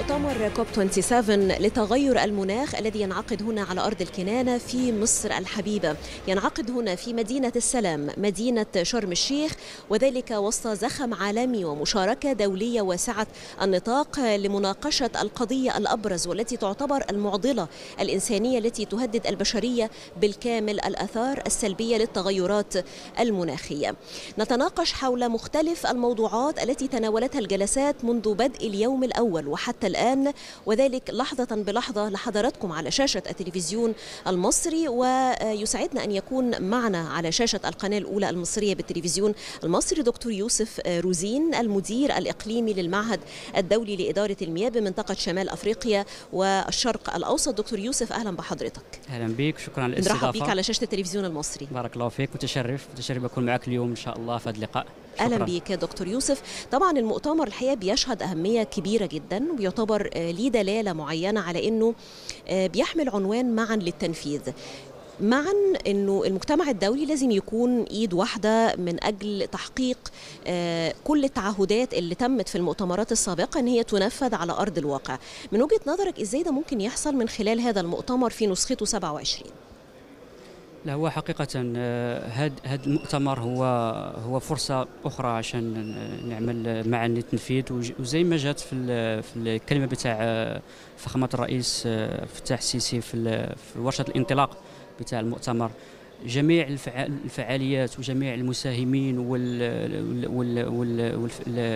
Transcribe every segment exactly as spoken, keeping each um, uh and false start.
مؤتمر كوب سبعة وعشرين لتغير المناخ الذي ينعقد هنا على أرض الكنانة في مصر الحبيبة، ينعقد هنا في مدينة السلام مدينة شرم الشيخ، وذلك وسط زخم عالمي ومشاركة دولية واسعة النطاق لمناقشة القضية الأبرز والتي تعتبر المعضلة الإنسانية التي تهدد البشرية بالكامل، الآثار السلبية للتغيرات المناخية. نتناقش حول مختلف الموضوعات التي تناولتها الجلسات منذ بدء اليوم الأول وحتى الآن، وذلك لحظة بلحظة لحضراتكم على شاشة التلفزيون المصري، ويسعدنا أن يكون معنا على شاشة القناة الأولى المصرية بالتلفزيون المصري دكتور يوسف روزين، المدير الإقليمي للمعهد الدولي لإدارة المياه بمنطقة شمال أفريقيا والشرق الأوسط. دكتور يوسف أهلا بحضرتك. أهلا بك، شكرا على الاستضافة. نرحب بك على شاشة التلفزيون المصري. بارك الله فيك، متشرف متشرف أكون معك اليوم إن شاء الله في هذا اللقاء. شكرا. أهلا بك دكتور يوسف. طبعا المؤتمر الحقيقة بيشهد أهمية كبيرة جدا وبيعتبر ليه دلالة معينة على أنه بيحمل عنوان معا للتنفيذ، معا أنه المجتمع الدولي لازم يكون إيد واحدة من أجل تحقيق كل التعهدات اللي تمت في المؤتمرات السابقة أن هي تنفذ على أرض الواقع. من وجهة نظرك إزاي ده ممكن يحصل من خلال هذا المؤتمر في نسخته سبعة وعشرين؟ لا، هو حقيقة هذا هذا المؤتمر هو هو فرصة أخرى عشان نعمل معا للتنفيذ، وزي ما جات في في الكلمة بتاع فخامة الرئيس فتاح السيسي في في ورشة الانطلاق بتاع المؤتمر، جميع الفعاليات وجميع المساهمين وال وال وال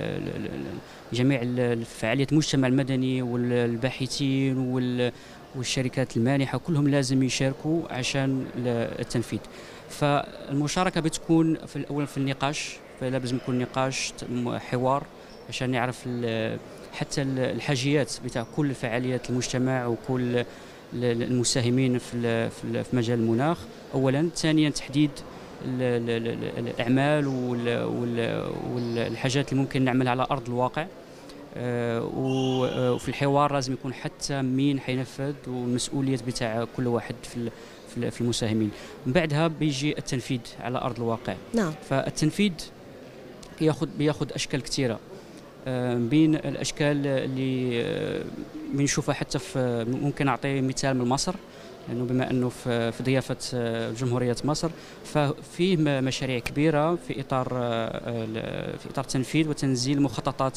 جميع الفعاليات المجتمع المدني والباحثين وال والشركات المانحة كلهم لازم يشاركوا عشان التنفيذ. فالمشاركة بتكون في الأول في النقاش، فلازم يكون نقاش حوار عشان نعرف حتى الحاجيات بتاع كل فعاليات المجتمع وكل المساهمين في في مجال المناخ. أولا، ثانيا تحديد الأعمال والحاجات اللي ممكن نعملها على أرض الواقع، وفي الحوار لازم يكون حتى مين حينفذ والمسؤوليات بتاع كل واحد في في المساهمين. من بعدها بيجي التنفيذ على أرض الواقع. نعم. فالتنفيذ بياخذ بياخذ أشكال كثيرة، بين الأشكال اللي بنشوفها حتى في، ممكن أعطي مثال من مصر لأنه بما أنه في ضيافة جمهورية مصر، ففيه مشاريع كبيرة في إطار في إطار تنفيذ وتنزيل مخططات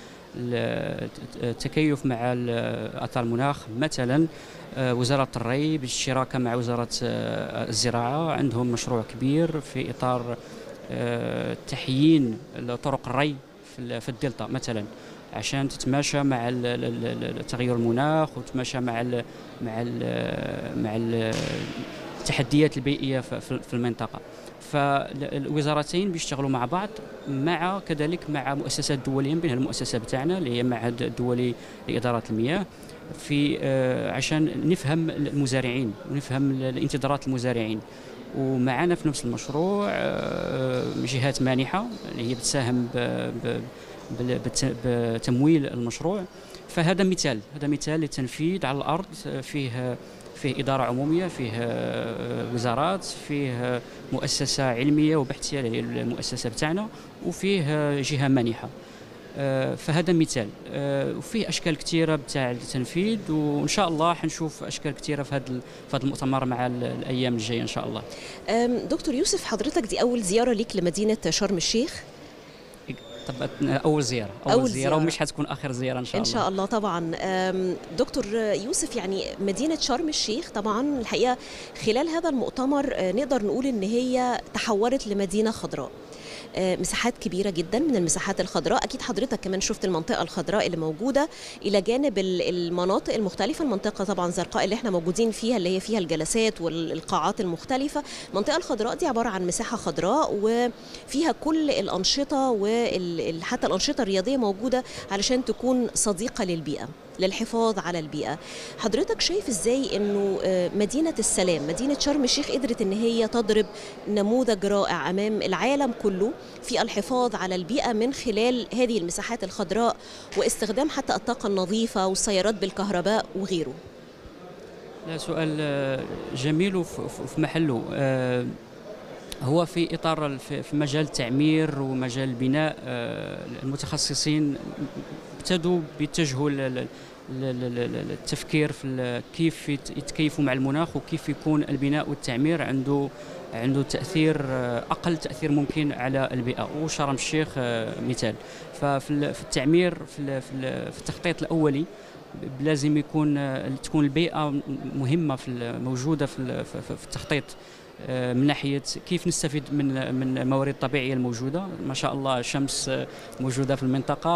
التكيف مع آثار المناخ. مثلا وزارة الري بالشراكة مع وزارة الزراعة عندهم مشروع كبير في إطار تحيين طرق الري في الدلتا مثلا، عشان تتماشى مع تغير المناخ وتتماشى مع ال مع ال مع ال التحديات البيئيه في المنطقه. فالوزارتين بيشتغلوا مع بعض، مع كذلك مع مؤسسات دوليه، بينها المؤسسه بتاعنا اللي هي المعهد الدولي لاداره المياه، في عشان نفهم المزارعين ونفهم الانتظارات المزارعين. ومعنا في نفس المشروع جهات مانحه اللي هي بتساهم بتمويل المشروع. فهذا مثال هذا مثال للتنفيذ على الارض، فيه فيه اداره عموميه، فيه وزارات، فيه مؤسسه علميه وبحثيه اللي هي المؤسسه بتاعنا، وفيه جهه مانحه. فهذا مثال، وفيه اشكال كثيره بتاع التنفيذ، وان شاء الله حنشوف اشكال كثيره في هذا في هذا المؤتمر مع الايام الجايه ان شاء الله. دكتور يوسف، حضرتك دي اول زياره ليك لمدينه شرم الشيخ؟ طب أول زيارة أول, أول زيارة, زيارة ومش حتكون آخر زيارة إن شاء الله. إن شاء الله طبعا. دكتور يوسف، يعني مدينة شرم الشيخ طبعا الحقيقة خلال هذا المؤتمر نقدر نقول إن هي تحولت لمدينة خضراء، مساحات كبيرة جدا من المساحات الخضراء. أكيد حضرتك كمان شفت المنطقة الخضراء اللي موجودة إلى جانب المناطق المختلفة. المنطقة طبعا زرقاء اللي احنا موجودين فيها اللي هي فيها الجلسات والقاعات المختلفة. المنطقة الخضراء دي عبارة عن مساحة خضراء وفيها كل الأنشطة وحتى الأنشطة الرياضية موجودة علشان تكون صديقة للبيئة، للحفاظ على البيئة. حضرتك شايف ازاي انه مدينة السلام، مدينة شرم الشيخ، قدرت ان هي تضرب نموذج رائع امام العالم كله في الحفاظ على البيئة من خلال هذه المساحات الخضراء واستخدام حتى الطاقة النظيفة والسيارات بالكهرباء وغيره؟ لا، سؤال جميل وفي محله. هو في إطار في مجال التعمير ومجال البناء، المتخصصين ابتدوا بيتجهوا التفكير في كيف يتكيفوا مع المناخ وكيف يكون البناء والتعمير عنده عنده تأثير أقل تأثير ممكن على البيئة، وشرم الشيخ مثال. ففي التعمير في في التخطيط الأولي لازم يكون تكون البيئة مهمة في موجودة في في التخطيط، من ناحية كيف نستفيد من من الموارد الطبيعية الموجودة. ما شاء الله شمس موجودة في المنطقة،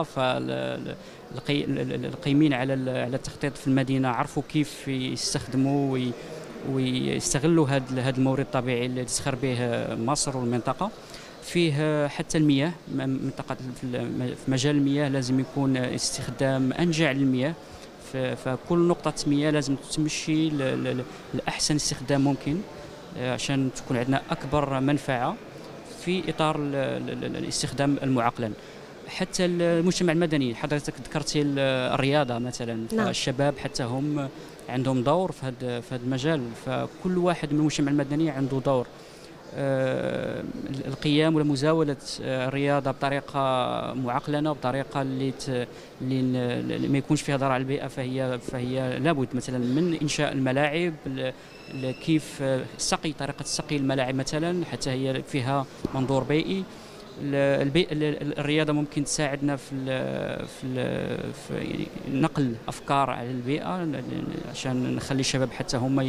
فالقيمين على على التخطيط في المدينة عرفوا كيف يستخدموا ويستغلوا هذا هذا المورد الطبيعي اللي تسخر به مصر والمنطقة. فيه حتى المياه، منطقة في مجال المياه لازم يكون استخدام أنجع للمياه، فكل نقطة مياه لازم تمشي لأحسن استخدام ممكن عشان تكون عندنا أكبر منفعة في إطار الاستخدام المعقلا. حتى المجتمع المدني، حضرتك ذكرتي الرياضة مثلا، نعم. الشباب حتى هم عندهم دور في هذا في هذا المجال، فكل واحد من المجتمع المدني عنده دور. آه القيام ولا مزاولة الرياضة بطريقة معقلنة، بطريقة اللي, اللي ما يكونش فيها ضرر على البيئة، فهي فهي لابد مثلا من إنشاء الملاعب، كيف السقي، طريقة السقي الملاعب مثلا حتى هي فيها منظور بيئي. البيئة الرياضة ممكن تساعدنا في في, في نقل أفكار على البيئة، عشان نخلي الشباب حتى هم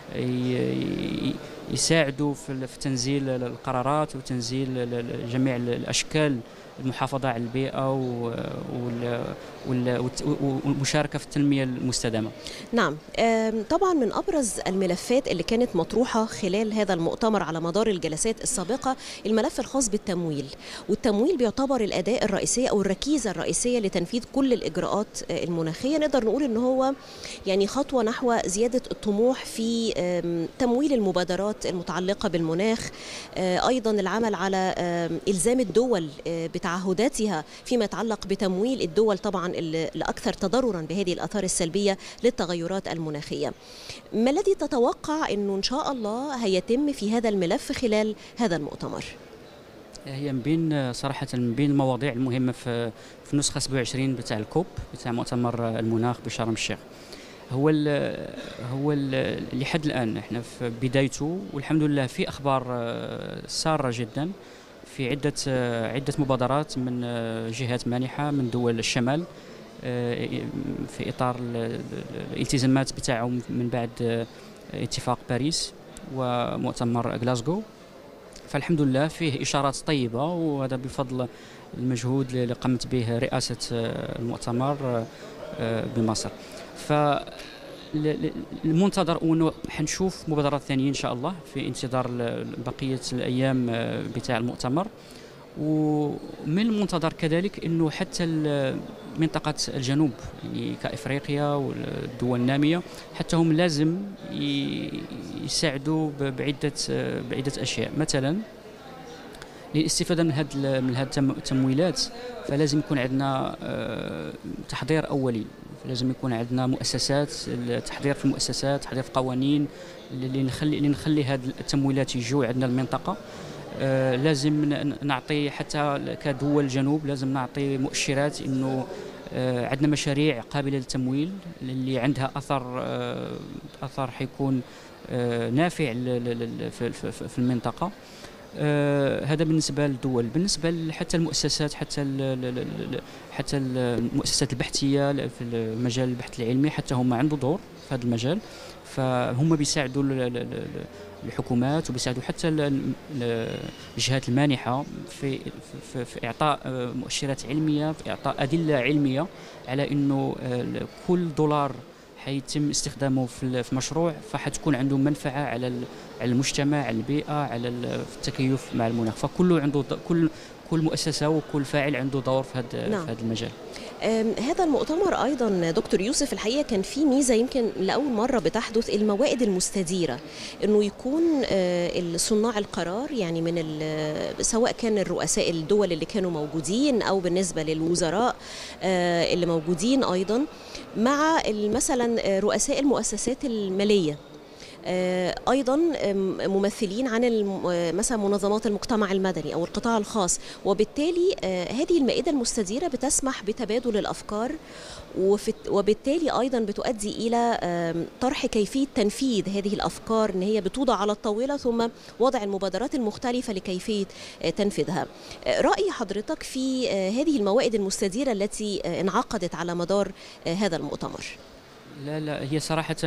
يساعدوا في تنزيل القرارات وتنزيل جميع الأشكال المحافظة على البيئة والمشاركة في التنمية المستدامة. نعم، طبعا من أبرز الملفات اللي كانت مطروحة خلال هذا المؤتمر على مدار الجلسات السابقة الملف الخاص بالتمويل، والتمويل بيعتبر الأداة الرئيسية أو الركيزة الرئيسية لتنفيذ كل الإجراءات المناخية. نقدر نقول إن هو يعني خطوة نحو زيادة الطموح في تمويل المبادرات المتعلقة بالمناخ، أيضا العمل على إلزام الدول بتعهداتها فيما يتعلق بتمويل الدول طبعا الأكثر تضررا بهذه الآثار السلبية للتغيرات المناخية. ما الذي تتوقع أنه إن شاء الله هيتم في هذا الملف خلال هذا المؤتمر؟ هي من بين صراحة من بين المواضيع المهمة في في النسخة سبعة وعشرين بتاع الكوب بتاع مؤتمر المناخ بشرم الشيخ. هو ال هو ال لحد الآن احنا في بدايته، والحمد لله في أخبار سارة جدا في عدة عدة مبادرات من جهات مانحة من دول الشمال في إطار الالتزامات بتاعهم من بعد اتفاق باريس ومؤتمر غلاسكو. فالحمد لله فيه إشارات طيبة، وهذا بفضل المجهود اللي قامت به رئاسة المؤتمر بمصر. فالمنتظر أنه حنشوف مبادرات ثانية إن شاء الله في انتظار بقية الأيام بتاع المؤتمر. ومن المنتظر كذلك أنه حتى منطقة الجنوب يعني كإفريقيا والدول النامية حتى هم لازم يساعدوا بعدة بعدة أشياء. مثلا للاستفادة من هذه من هذه التمويلات فلازم يكون عندنا تحضير أولي، لازم يكون عندنا مؤسسات، التحضير في المؤسسات، تحضير في قوانين اللي نخلي اللي نخلي هذه التمويلات يجوا عندنا المنطقة. آه لازم نعطي حتى كدول الجنوب لازم نعطي مؤشرات انه آه عندنا مشاريع قابله للتمويل اللي عندها اثر آه اثر حيكون آه نافع في, في المنطقه. آه هذا بالنسبه للدول. بالنسبه حتى المؤسسات، حتى ال حتى المؤسسات البحثيه في مجال البحث العلمي حتى هم عندهم دور في هذا المجال، فهم بيساعدوا الحكومات وبيساعدوا حتى الجهات المانحة في, في, في إعطاء مؤشرات علمية، في إعطاء أدلة علمية على أنه كل دولار حيتم استخدامه في مشروع فحتكون عنده منفعة على المجتمع، على البيئة، على التكيف مع المناخ. فكله عنده كل كل مؤسسة وكل فاعل عنده دور في هذا نعم. في هذا المجال. هذا المؤتمر أيضا دكتور يوسف الحقيقة كان في ميزة يمكن لأول مرة بتحدث، الموائد المستديرة، أنه يكون صناع القرار يعني من سواء كان الرؤساء الدول اللي كانوا موجودين أو بالنسبة للوزراء اللي موجودين أيضا، مع مثلا رؤساء المؤسسات المالية أيضا ممثلين عن مثلا منظمات المجتمع المدني أو القطاع الخاص، وبالتالي هذه المائدة المستديرة بتسمح بتبادل الأفكار، وبالتالي أيضا بتؤدي إلى طرح كيفية تنفيذ هذه الأفكار، أن هي بتوضع على الطاولة ثم وضع المبادرات المختلفة لكيفية تنفيذها. رأي حضرتك في هذه الموائد المستديرة التي انعقدت على مدار هذا المؤتمر؟ لا لا هي صراحة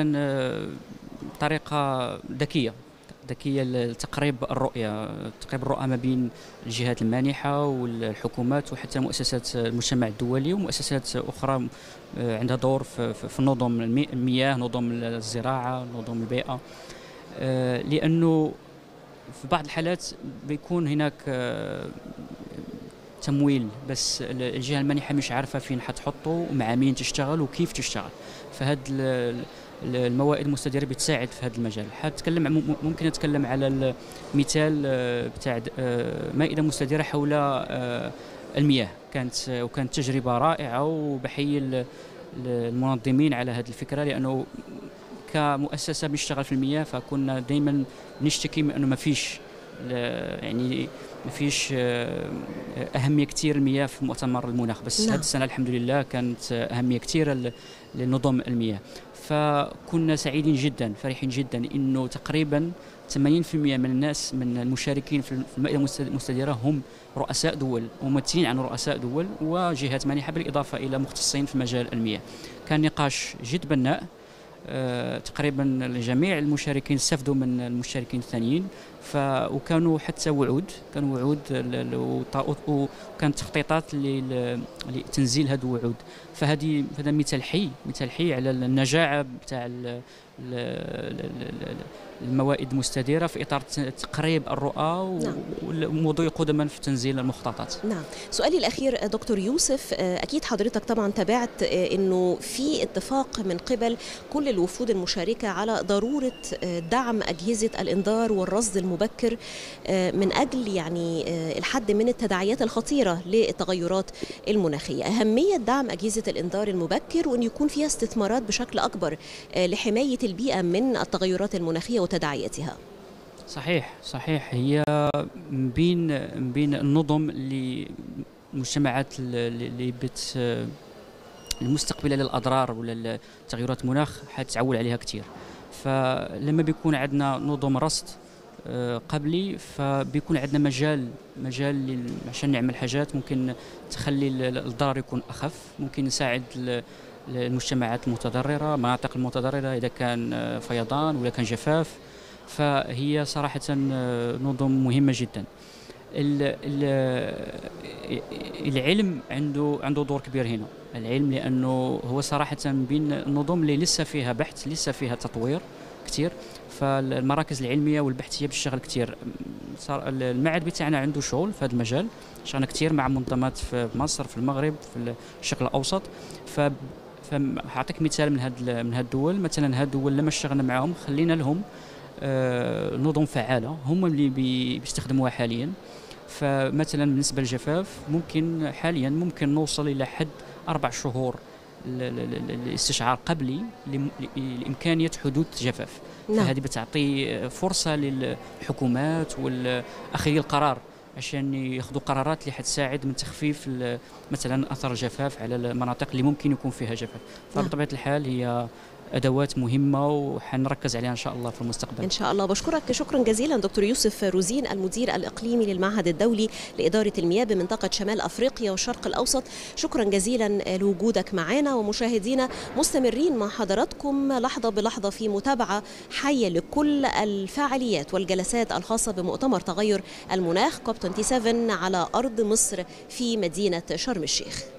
طريقة ذكية ذكية لتقريب الرؤية تقريب الرؤى ما بين الجهات المانحة والحكومات وحتى مؤسسات المجتمع الدولي ومؤسسات أخرى عندها دور في نظم المياه، نظم الزراعة، نظم البيئة، لأنه في بعض الحالات بيكون هناك تمويل بس الجهة المانحة مش عارفة فين حتحطه ومع مين تشتغل وكيف تشتغل، فهاد الموائد المستديرة بتساعد في هذا المجال. حتكلم ممكن نتكلم على المثال بتاع مائدة مستديرة حول المياه، كانت وكانت تجربة رائعة، وبحيي المنظمين على هذه الفكرة، لأنه كمؤسسة بنشتغل في المياه فكنا دائما نشتكي من أنه ما فيش يعني ما فيش أهمية كثير المياه في مؤتمر المناخ، بس هذه السنة الحمد لله كانت أهمية كثيرة لنظم المياه، فكنا سعيدين جدا فرحين جدا إنه تقريبا ثمانين بالمئة من الناس من المشاركين في المائدة المستديرة هم رؤساء دول وممثلين عن رؤساء دول وجهات مانحة، بالإضافة إلى مختصين في مجال المياه. كان نقاش جد بناء، أه تقريبا جميع المشاركين استفادوا من المشاركين الثانيين، ف وكانوا حتى وعود كانوا وعود وكانت تخطيطات لتنزيل هذه الوعود، فهذه هذا مثال حي مثال حي على النجاعة بتاع الموائد المستديرة في إطار تقريب الرؤى والمضي قدما في تنزيل المخططات. نعم. سؤالي الأخير دكتور يوسف، أكيد حضرتك طبعا تابعت أنه في اتفاق من قبل كل الوفود المشاركة على ضرورة دعم أجهزة الإنذار والرصد المبكر من أجل يعني الحد من التداعيات الخطيرة للتغيرات المناخية، أهمية دعم أجهزة الإنذار المبكر وأن يكون فيها استثمارات بشكل أكبر لحماية البيئة من التغيرات المناخية وتداعياتها. صحيح صحيح هي بين بين النظم اللي المجتمعات اللي بت المستقبله للاضرار ولا تغيرات المناخ حتعول عليها كثير، فلما بيكون عندنا نظم رصد قبلي فبيكون عندنا مجال مجال عشان نعمل حاجات ممكن تخلي الضرر يكون اخف، ممكن نساعد المجتمعات المتضررة، المناطق المتضررة إذا كان فيضان ولا كان جفاف، فهي صراحة نظم مهمة جدا. العلم عنده عنده دور كبير هنا، العلم لأنه هو صراحة بين النظم اللي لسه فيها بحث لسه فيها تطوير كثير، فالمراكز العلمية والبحثية بتشتغل كثير. المعهد بتاعنا عنده شغل في هذا المجال، شغلنا كثير مع منظمات في مصر في المغرب في الشرق الأوسط، ف فحاعطيك مثال من هاد من هاد الدول، مثلا هاد الدول لما اشتغلنا معهم خلينا لهم آه نظم فعاله هم اللي بيستخدموها حاليا، فمثلا بالنسبه للجفاف ممكن حاليا ممكن نوصل الى حد اربع شهور الاستشعار قبلي لامكانيه حدوث جفاف. نعم. فهذه بتعطي فرصه للحكومات والاخذي القرار عشان ياخذوا قرارات اللي حتساعد من تخفيف مثلا اثر الجفاف على المناطق اللي ممكن يكون فيها جفاف، فبطبيعه الحال هي ادوات مهمه وحنركز عليها ان شاء الله في المستقبل. ان شاء الله. بشكرك شكرا جزيلا دكتور يوسف روزين، المدير الاقليمي للمعهد الدولي لاداره المياه بمنطقه شمال افريقيا والشرق الاوسط، شكرا جزيلا لوجودك معنا. ومشاهدينا مستمرين مع حضراتكم لحظه بلحظه في متابعه حيه لكل الفعاليات والجلسات الخاصه بمؤتمر تغير المناخ كوب سبعة وعشرين على ارض مصر في مدينه شرم الشيخ.